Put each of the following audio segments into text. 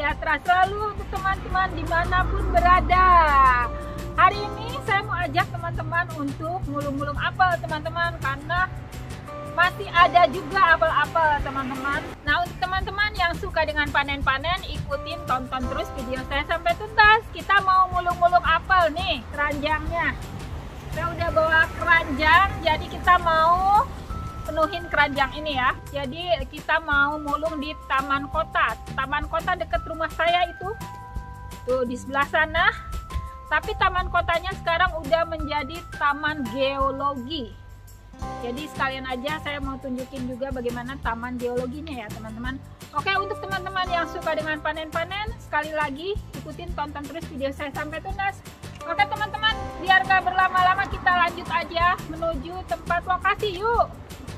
sejahtera selalu untuk teman-teman dimanapun berada. Hari ini saya mau ajak teman-teman untuk mulung-mulung apel teman-teman, karena masih ada juga apel-apel teman-teman. Nah, untuk teman-teman yang suka dengan panen-panen, ikutin, tonton terus video saya sampai tuntas. Kita mau mulung-mulung apel nih, keranjangnya. Saya udah bawa keranjang, jadi kita mau penuhin keranjang ini ya. Jadi kita mau mulung di taman kota. Taman kota dekat rumah saya itu. Tuh di sebelah sana. Tapi taman kotanya sekarang udah menjadi taman geologi. Jadi sekalian aja saya mau tunjukin juga bagaimana taman geologinya ya teman-teman. Oke, untuk teman-teman yang suka dengan panen-panen, sekali lagi ikutin, tonton terus video saya sampai tuntas. Oke teman-teman, biar gak berlama-lama kita lanjut aja menuju tempat lokasi, yuk.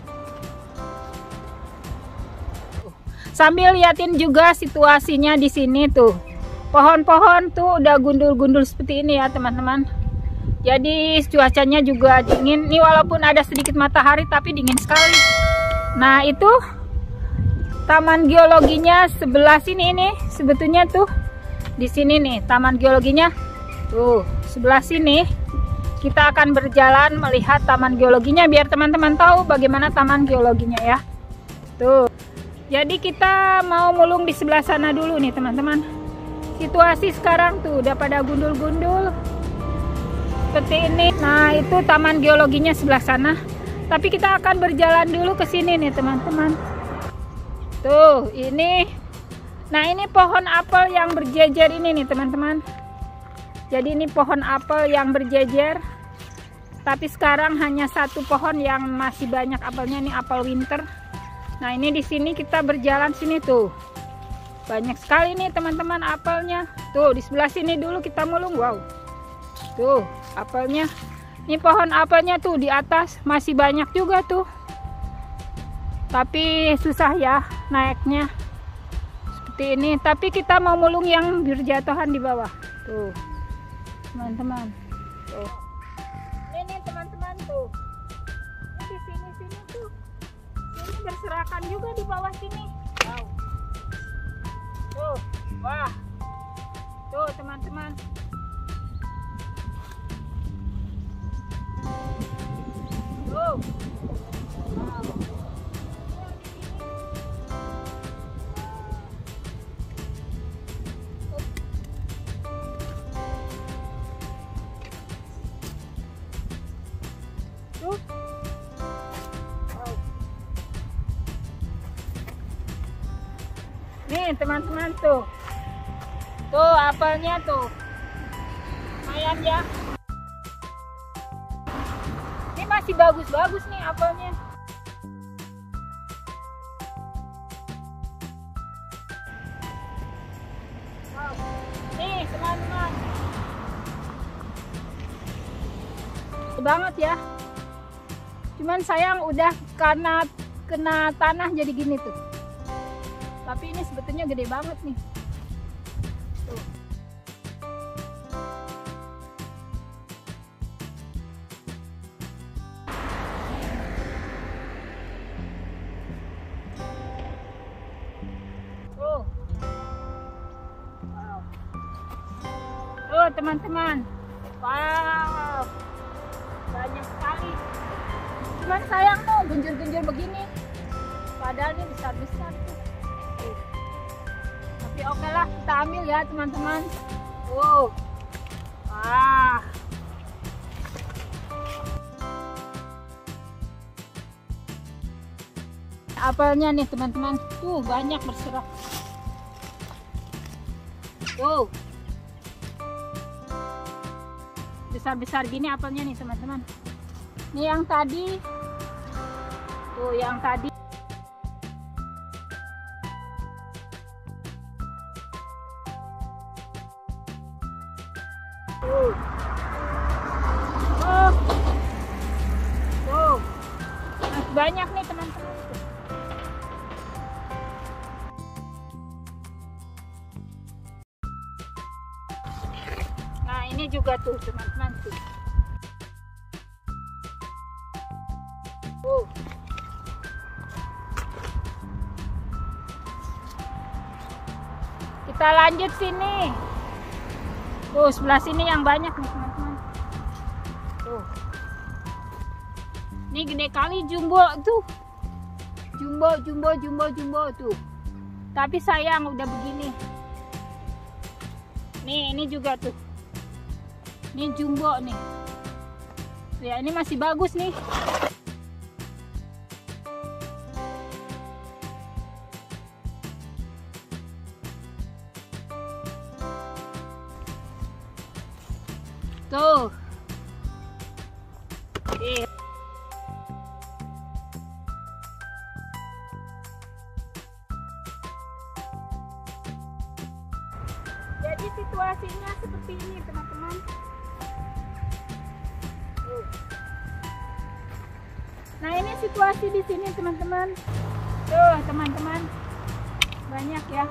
Sambil liatin juga situasinya di sini tuh. Pohon-pohon tuh udah gundul-gundul seperti ini ya teman-teman. Jadi cuacanya juga dingin. Ini walaupun ada sedikit matahari tapi dingin sekali. Nah, itu taman geologinya sebelah sini ini. Sebetulnya tuh di sini nih taman geologinya. Tuh, sebelah sini. Kita akan berjalan melihat taman geologinya biar teman-teman tahu bagaimana taman geologinya ya. Tuh. Jadi kita mau mulung di sebelah sana dulu nih teman-teman. Situasi sekarang tuh udah pada gundul-gundul seperti ini. Nah, itu taman geologinya sebelah sana. Tapi kita akan berjalan dulu ke sini nih teman-teman. Tuh, ini. Nah, ini pohon apel yang berjejer ini nih teman-teman. Jadi ini pohon apel yang berjejer. Tapi sekarang hanya satu pohon yang masih banyak apelnya, ini apel winter. Nah, ini di sini kita berjalan sini tuh. Banyak sekali nih teman-teman apelnya. Tuh, di sebelah sini dulu kita mulung. Wow. Tuh, apelnya. Ini pohon apelnya tuh di atas masih banyak juga tuh. Tapi susah ya naiknya. Seperti ini. Tapi kita mau mulung yang berjatuhan di bawah. Tuh. Teman-teman. Tuh. Ini teman-teman tuh. Ini di sini-sini tuh. Ini berserakan juga di bawah sini. Wow. Tuh, wah, tuh teman-teman. Tuh, wow. Tuh, wow. Nih teman-teman tuh. Tuh apelnya tuh. Lumayan ya. Ini masih bagus-bagus nih apelnya. Wow. Nih teman-teman. Banget ya. Cuman sayang udah karena kena tanah jadi gini tuh. Tapi ini sebetulnya gede banget nih. Tuh. Tuh. Wow. Tuh teman-teman. Wow. Banyak sekali. Cuman sayang tuh gunjur-gunjur begini. Padahal ini besar-besar tuh. Tapi oke lah, kita ambil ya teman-teman. Wow. Wah. Apelnya nih teman-teman. Tuh banyak berserak. Tuh. Besar-besar gini apelnya nih teman-teman. Ini yang tadi. Tuh yang tadi. Tuh. Oh. Tuh. Masih banyak nih teman-teman. Nah, ini juga tuh teman-teman tuh. Kita lanjut sini. Tuh sebelah sini yang banyak nih teman-teman. Tuh. Ini gede kali jumbo tuh. Jumbo tuh. Tapi sayang udah begini. Nih, ini juga tuh. Ini jumbo nih. Ya, ini masih bagus nih. Tuh. Jadi situasinya seperti ini teman-teman. Nah ini situasi di sini teman-teman. Tuh teman-teman, banyak ya.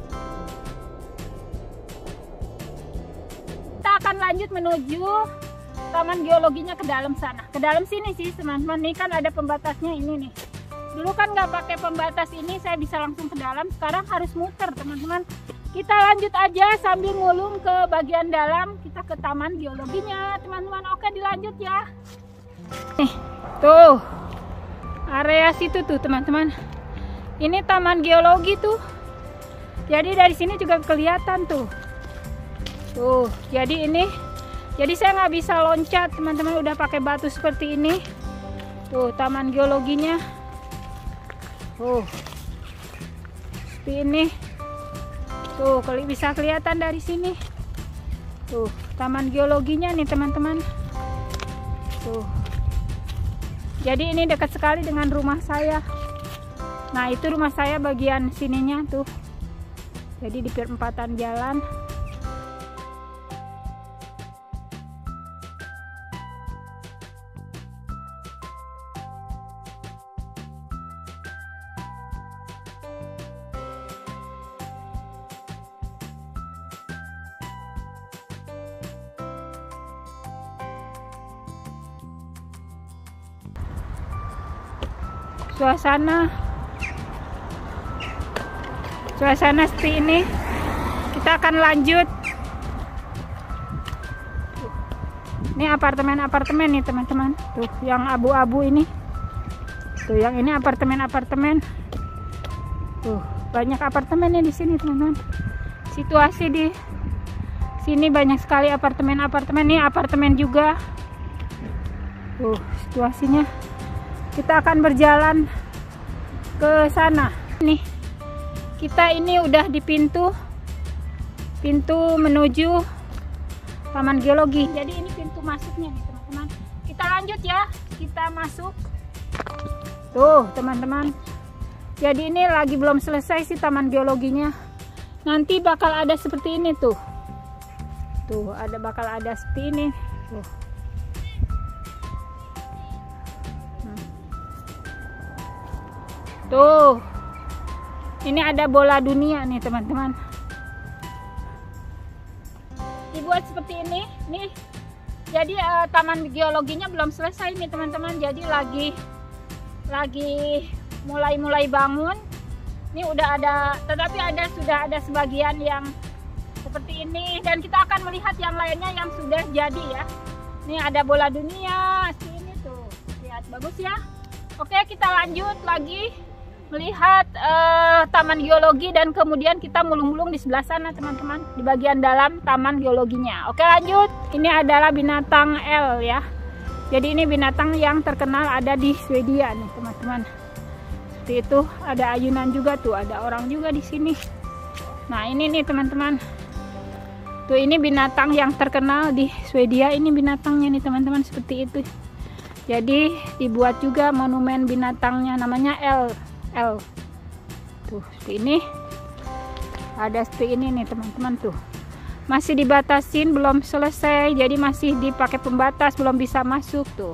Kita akan lanjut menuju taman geologinya ke dalam sana. Ke dalam sini sih teman-teman. Nih kan ada pembatasnya ini nih. Dulu kan nggak pakai pembatas ini, saya bisa langsung ke dalam. Sekarang harus muter teman-teman. Kita lanjut aja sambil ngulung ke bagian dalam. Kita ke taman geologinya teman-teman. Oke dilanjut ya. Nih tuh area situ tuh teman-teman. Ini taman geologi tuh. Jadi dari sini juga kelihatan tuh. Tuh jadi ini. Jadi saya nggak bisa loncat teman-teman. Udah pakai batu seperti ini. Tuh taman geologinya. Tuh seperti ini. Tuh bisa kelihatan dari sini. Tuh taman geologinya nih teman-teman. Tuh. Jadi ini dekat sekali dengan rumah saya. Nah itu rumah saya bagian sininya tuh. Jadi di perempatan jalan. Suasana seperti ini. Kita akan lanjut. Ini apartemen nih teman-teman. Tuh yang abu-abu ini. Tuh yang ini apartemen. Tuh banyak apartemennya di sini teman-teman. Situasi di sini banyak sekali apartemen. Ini apartemen juga. Tuh situasinya. Kita akan berjalan ke sana. Nih, kita ini udah di pintu menuju taman geologi. Jadi ini pintu masuknya nih teman-teman. Kita lanjut ya, kita masuk. Tuh teman-teman. Jadi ini lagi belum selesai sih taman geologinya. Nanti bakal ada seperti ini tuh. Tuh bakal ada seperti ini. Tuh. Tuh, ini ada bola dunia nih teman-teman. Dibuat seperti ini, nih. Jadi taman geologinya belum selesai nih teman-teman. Jadi lagi mulai bangun. Ini udah ada, tetapi sudah ada sebagian yang seperti ini. Dan kita akan melihat yang lainnya yang sudah jadi ya. Ini ada bola dunia, sini tuh, lihat bagus ya. Oke, kita lanjut lagi melihat taman geologi dan kemudian kita mulung-mulung di sebelah sana teman-teman, di bagian dalam taman geologinya. Oke lanjut, ini adalah binatang L ya. Jadi ini binatang yang terkenal ada di Swedia nih teman-teman. Seperti itu, ada ayunan juga tuh, ada orang juga di sini. Nah ini nih teman-teman, tuh ini binatang yang terkenal di Swedia. Ini binatangnya nih teman-teman, seperti itu. Jadi dibuat juga monumen binatangnya, namanya L. Tuh seperti ini. Ada seperti ini nih teman-teman tuh. Masih dibatasin, belum selesai. Jadi masih dipakai pembatas, belum bisa masuk tuh.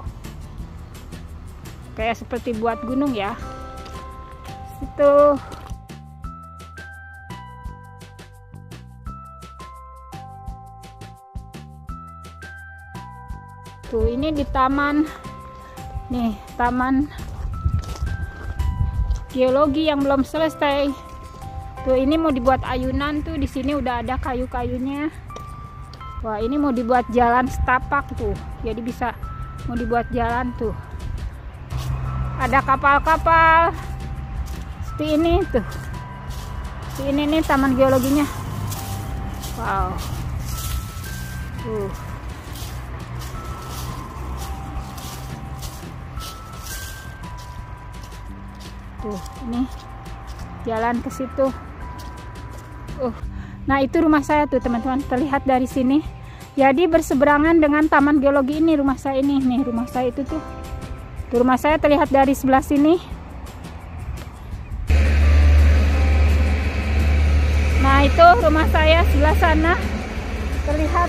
Kayak seperti buat gunung ya. Situ. Tuh ini di taman. Nih, taman geologi yang belum selesai. Tuh ini mau dibuat ayunan tuh, di sini udah ada kayu-kayunya. Wah, ini mau dibuat jalan setapak tuh. Jadi bisa mau dibuat jalan tuh. Ada kapal-kapal. Seperti ini tuh. Seperti ini nih taman geologinya. Wow. Tuh, ini jalan ke situ. Nah, itu rumah saya tuh, teman-teman. Terlihat dari sini. Jadi berseberangan dengan taman geologi ini rumah saya ini. Nih, rumah saya itu tuh. Tuh, rumah saya terlihat dari sebelah sini. Nah, itu rumah saya sebelah sana. Terlihat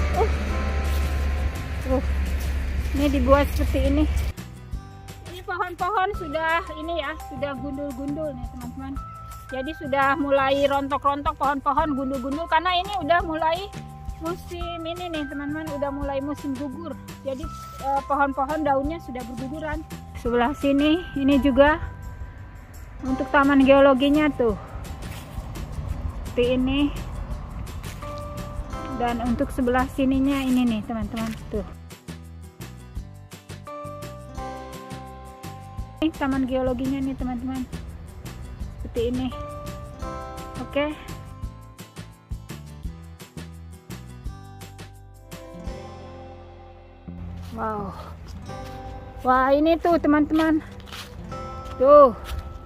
ini dibuat seperti ini. Ini pohon-pohon sudah ini ya, sudah gundul-gundul nih, teman-teman. Jadi sudah mulai rontok-rontok pohon-pohon, gundul-gundul karena ini udah mulai musim ini nih, teman-teman, udah mulai musim gugur. Jadi pohon-pohon daunnya sudah berguguran. Sebelah sini ini juga untuk taman geologinya tuh. Seperti ini. Dan untuk sebelah sininya ini nih, teman-teman, tuh. Ini taman geologinya nih, teman-teman. Seperti ini. Oke. Wow. Wah, ini tuh, teman-teman. Tuh.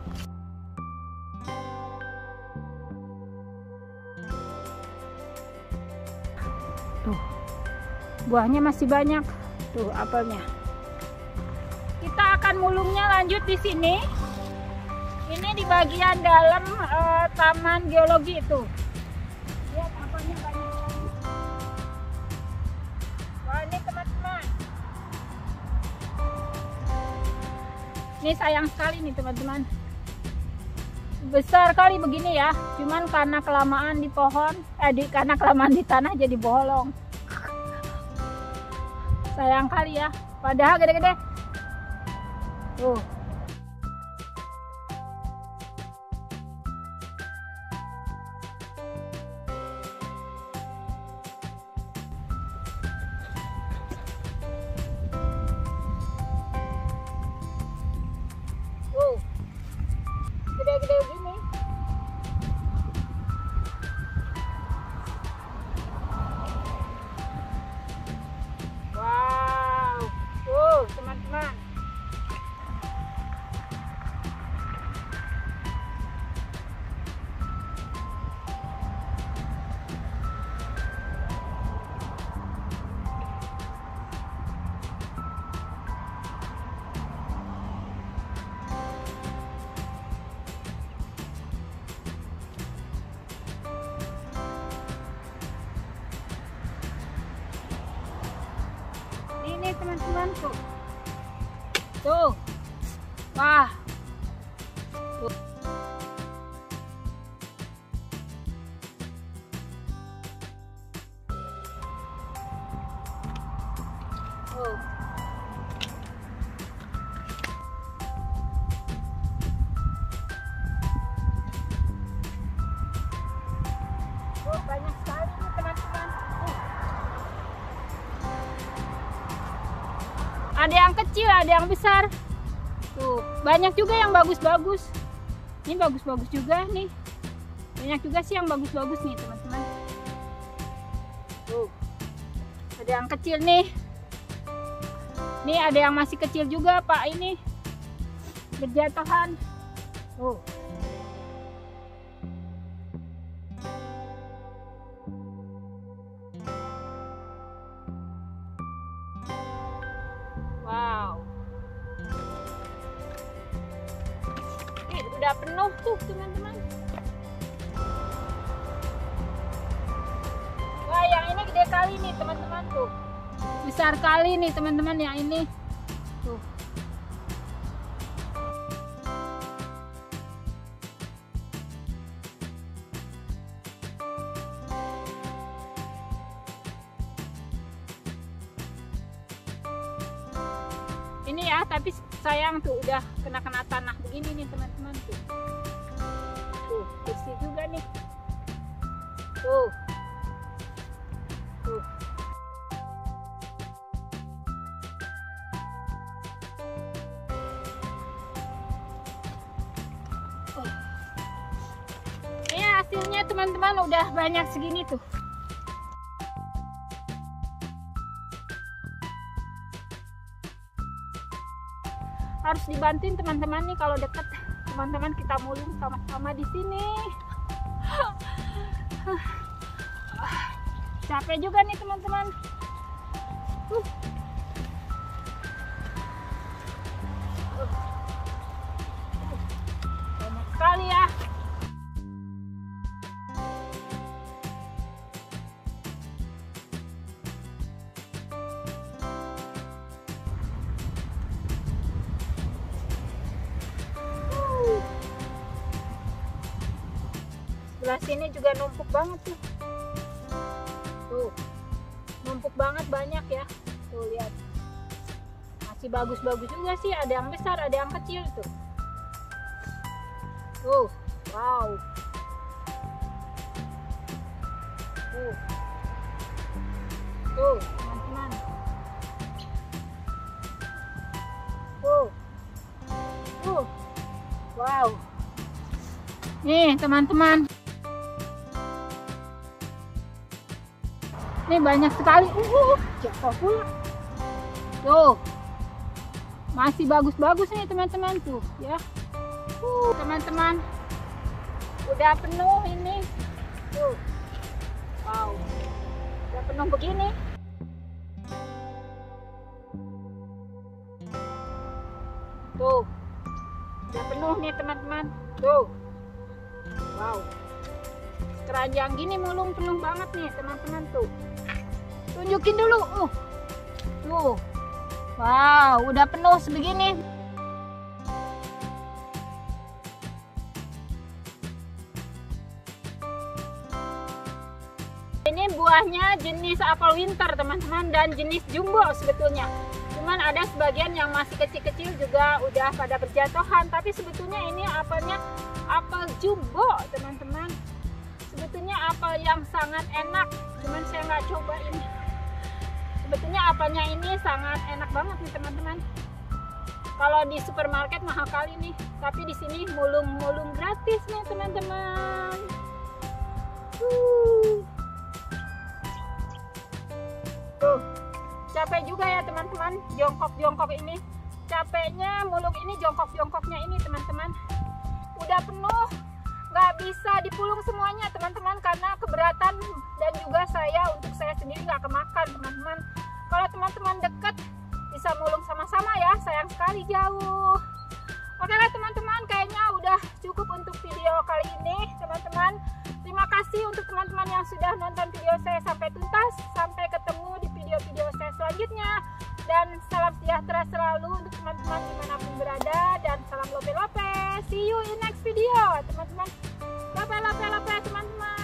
Tuh. Buahnya masih banyak. Tuh, apelnya. Kita akan mulungnya lanjut di sini. Ini di bagian dalam taman geologi itu. Lihat apelnya banyak. Wah, ini teman-teman. Ini sayang sekali nih, teman-teman. Besar kali begini ya. Cuman karena kelamaan di pohon, karena kelamaan di tanah jadi bolong. Sayang kali ya. Padahal gede-gede. Tuh. Gede-gede begini. Wow. Tuh, teman-teman. Ini teman-teman tuh. Tuh. Wah. Tuh. Tuh. Tuh, banyak sekali nih, teman-teman. Ada yang kecil, ada yang besar. Tuh, banyak juga yang bagus-bagus. Ini bagus-bagus juga nih. Banyak juga sih yang bagus-bagus nih, teman-teman. Tuh. Ada yang kecil nih. Nih ada yang masih kecil juga, Pak, ini. Berjatuhan. Tuh. Wow. Udah penuh tuh, teman-teman. Wah, yang ini gede kali nih, teman-teman, tuh. Besar kali nih, teman-teman, yang ini. Tuh. Ini ya, tapi sayang tuh udah kena tanah begini nih, teman-teman, tuh. Tuh. bersih juga nih. Tuh. Tuh. Ini hasilnya teman-teman udah banyak segini tuh. Harus dibantuin teman-teman nih kalau deket. Teman-teman kita mulung sama-sama di sini. Capek juga nih teman-teman. Banyak sekali ya. Sebelah sini juga numpuk banget tuh. Tuh, numpuk banget banyak ya. Tuh lihat. Masih bagus-bagus juga sih. Ada yang besar, ada yang kecil tuh. Tuh, wow. Tuh, tuh teman-teman. Tuh, tuh, wow. Nih teman-teman. Ini banyak sekali. Jatuh pula. Tuh. Masih bagus-bagus nih teman-teman tuh ya. Teman-teman. Udah penuh ini. Tuh. Wow. Udah penuh begini. Tuh. Udah penuh nih teman-teman. Tuh. Wow. Keranjang gini mulung penuh banget nih teman-teman tuh. Tunjukin dulu. Tuh. Wow, udah penuh sebegini. Ini buahnya jenis apel winter teman-teman dan jenis jumbo sebetulnya. Cuman ada sebagian yang masih kecil-kecil juga udah pada berjatuhan. Tapi sebetulnya ini apelnya apel jumbo teman-teman. Sebetulnya apel yang sangat enak. Cuman saya nggak cobain. Sebetulnya apelnya ini sangat enak banget nih teman-teman. Kalau di supermarket mahal kali nih. Tapi di sini mulung-mulung gratis nih teman-teman. Tuh, capek juga ya teman-teman, jongkok-jongkok ini. Capeknya mulung ini, jongkok-jongkoknya ini teman-teman. Udah penuh, nggak bisa dipulung semuanya teman-teman karena keberatan dan juga untuk saya sendiri nggak kemakan teman-teman. Kalau teman-teman deket bisa mulung sama-sama ya, sayang sekali jauh. Oke lah teman-teman, kayaknya udah cukup untuk video kali ini teman-teman. Terima kasih untuk teman-teman yang sudah nonton video saya sampai tuntas. Sampai ketemu di video-video saya selanjutnya. Dan salam sejahtera selalu untuk teman-teman dimanapun berada. Dan salam lope-lope. See you in next video teman-teman. Lope-lope teman-teman.